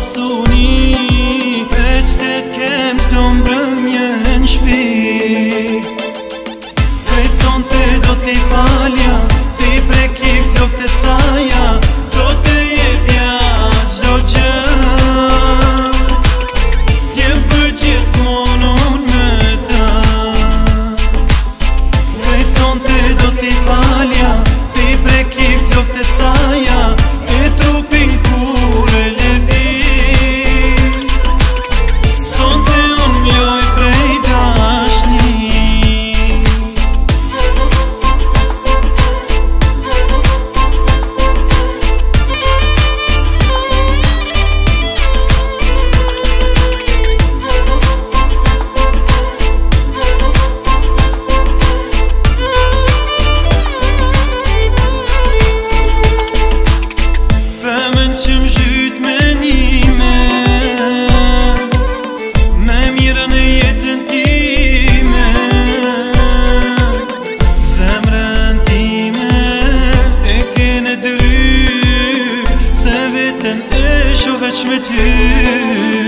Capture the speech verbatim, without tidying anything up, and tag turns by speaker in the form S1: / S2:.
S1: pasuni Veçtet kem qdo mbrëmje n'shpi Krejt sonte do t'i falja Ti preki flok të saja Do të jepja qdo gjë T'jem për gjithmonë unë me ta Krejt sonte do t'i falja Ti preki flok të saja E trupin kur e levit Sonte unë mjoj prej dashnis Femën që m'zhyt me njime Me mirën e jetën time Zemrën time e kene dëry Se vetën e shu veç me ty